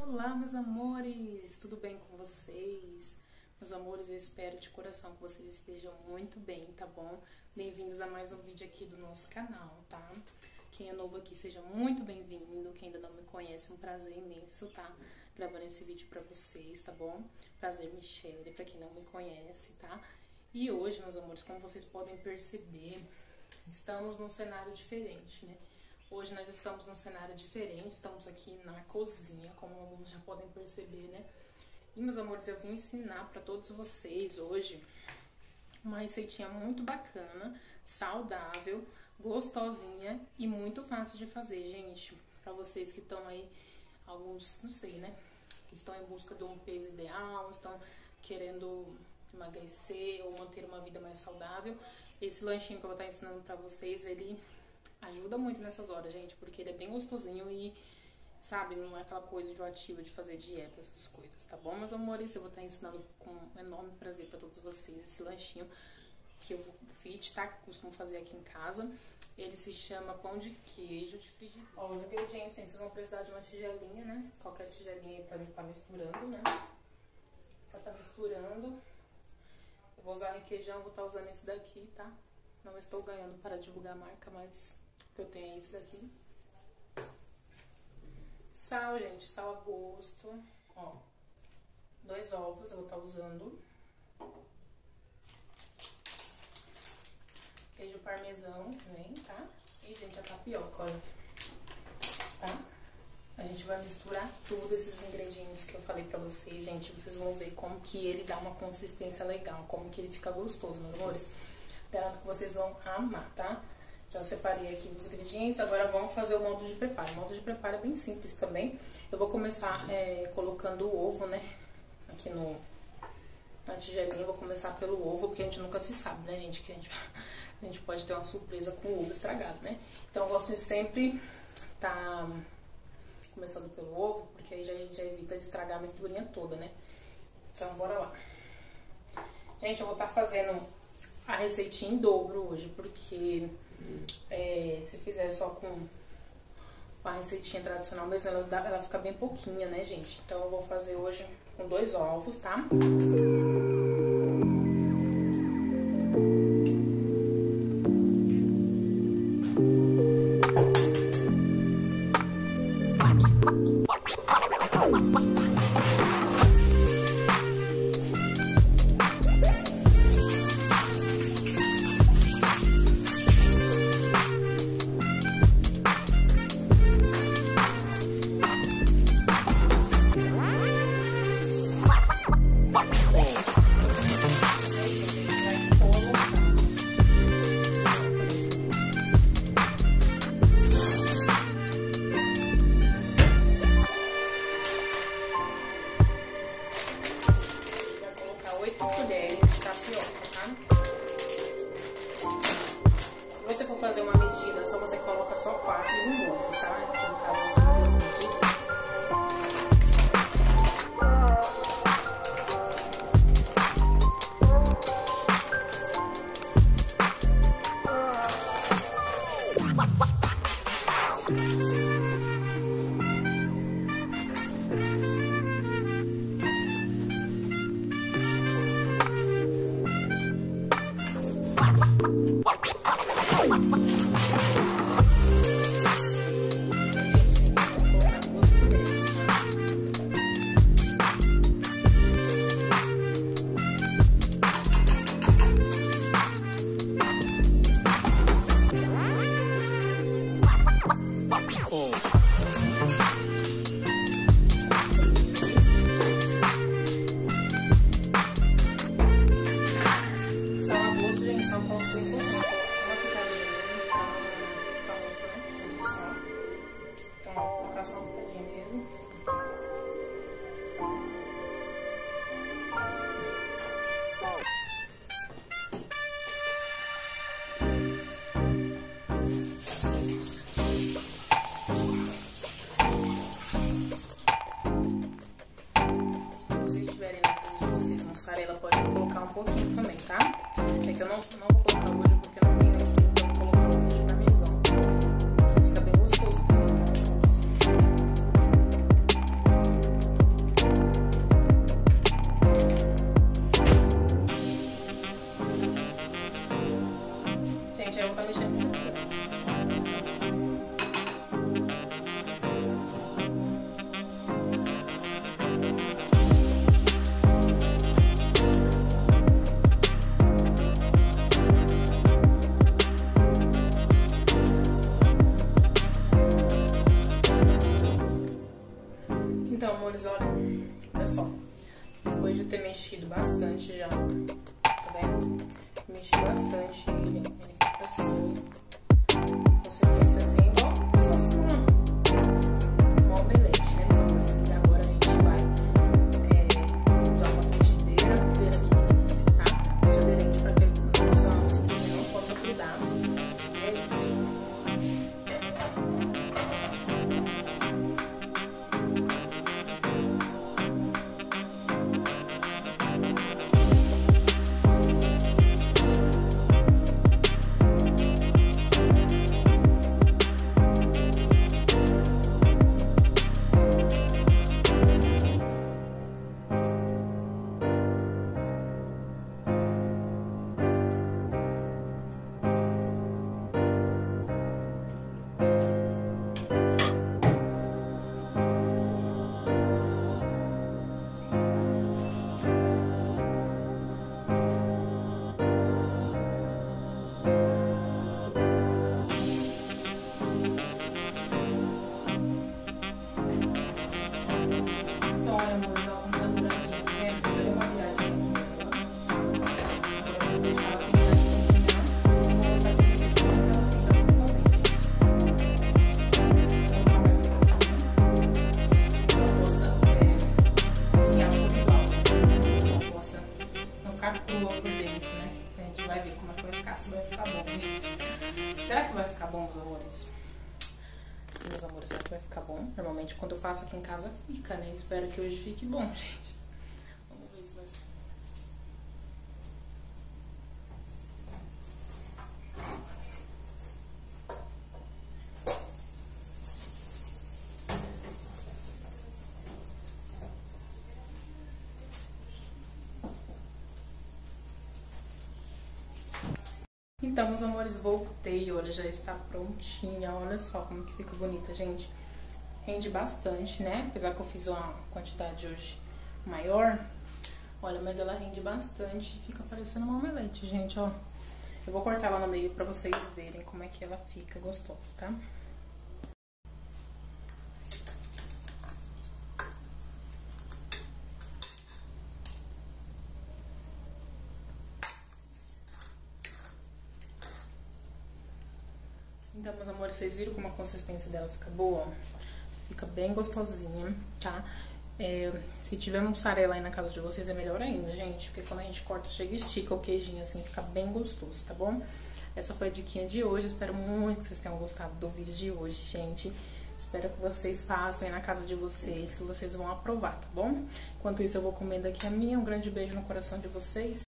Olá, meus amores! Tudo bem com vocês? Meus amores, eu espero de coração que vocês estejam muito bem, tá bom? Bem-vindos a mais um vídeo aqui do nosso canal, tá? Quem é novo aqui, seja muito bem-vindo. Quem ainda não me conhece, é um prazer imenso, tá? Gravando esse vídeo pra vocês, tá bom? Prazer, Michelle, pra quem não me conhece, tá? E hoje, meus amores, como vocês podem perceber, estamos num cenário diferente, né? Hoje nós estamos num cenário diferente, estamos aqui na cozinha, como alguns já podem perceber, né? E, meus amores, eu vim ensinar pra todos vocês hoje uma receitinha muito bacana, saudável, gostosinha e muito fácil de fazer, gente. Pra vocês que estão aí, alguns, não sei, né? Que estão em busca de um peso ideal, estão querendo emagrecer ou manter uma vida mais saudável. Esse lanchinho que eu vou estar ensinando pra vocês, ele ajuda muito nessas horas, gente, porque ele é bem gostosinho e, sabe, não é aquela coisa enjoativa de fazer dieta, essas coisas, tá bom, meus amores? Eu vou estar ensinando com um enorme prazer pra todos vocês esse lanchinho que eu fiz, tá? Que eu costumo fazer aqui em casa. Ele se chama pão de queijo de frigideira. Ó, os ingredientes, gente, vocês vão precisar de uma tigelinha, né? Qualquer tigelinha aí pra estar misturando, né? Pra estar misturando. Eu vou usar requeijão, vou estar usando esse daqui, tá? Não estou ganhando para divulgar a marca, mas eu tenho esse daqui. Sal, gente, sal a gosto. Ó, 2 ovos eu vou estar usando. Queijo parmesão também, tá? E, gente, a tapioca, olha. Tá? A gente vai misturar tudo esses ingredientes que eu falei pra vocês, gente. Vocês vão ver como que ele dá uma consistência legal, como que ele fica gostoso, meus amores. Garanto que vocês vão amar, tá? Já separei aqui os ingredientes, agora vamos fazer o modo de preparo. O modo de preparo é bem simples também. Eu vou começar colocando o ovo, né? Aqui na tigelinha, eu vou começar pelo ovo, porque a gente nunca se sabe, né, gente? Que a gente pode ter uma surpresa com o ovo estragado, né? Então eu gosto de sempre tá começando pelo ovo, porque aí a gente já evita de estragar a misturinha toda, né? Então bora lá. Gente, eu vou estar fazendo a receitinha em dobro hoje, porque se fizer só com a receitinha tradicional mesmo, ela fica bem pouquinha, né, gente? Então eu vou fazer hoje com 2 ovos, tá? Se você for fazer uma medida, só você coloca só 4 e um ovo, tá? Aqui no caso, eu vou fazer 2 medidas. Mussarela pode colocar um pouquinho também, tá? É que eu não vou colocar hoje porque eu não tenho aqui, então vou colocar um pouquinho de parmesão, que fica bem gostoso também. Então, amores, olha só. Depois de ter mexido bastante já, tá vendo? Mexi bastante ele fica assim, consistênciazinha igual como se fosse um omelete, né, meus amores? E agora a gente vai usar uma frigideira aqui, tá? Antiaderente pra que a mistura não possa grudar. É isso. Crua por dentro, né? A gente vai ver como é que vai ficar, se vai ficar bom, gente. Será que vai ficar bom, meus amores? Meus amores, será que vai ficar bom? Normalmente quando eu faço aqui em casa fica, né? Espero que hoje fique bom, gente. Vamos ver se vai ficar. Então, meus amores, voltei, olha, já está prontinha, olha só como que fica bonita, gente. Rende bastante, né? Apesar que eu fiz uma quantidade hoje maior, olha, mas ela rende bastante, fica parecendo uma omelete, gente, ó. Eu vou cortar ela no meio pra vocês verem como é que ela fica gostosa, tá? Então, meus amores, vocês viram como a consistência dela fica boa? Fica bem gostosinha, tá? Se tiver mussarela aí na casa de vocês é melhor ainda, gente. Porque quando a gente corta, chega e estica o queijinho assim, fica bem gostoso, tá bom? Essa foi a diquinha de hoje. Espero muito que vocês tenham gostado do vídeo de hoje, gente. Espero que vocês façam aí na casa de vocês, que vocês vão aprovar, tá bom? Enquanto isso, eu vou comendo aqui a minha. Um grande beijo no coração de vocês.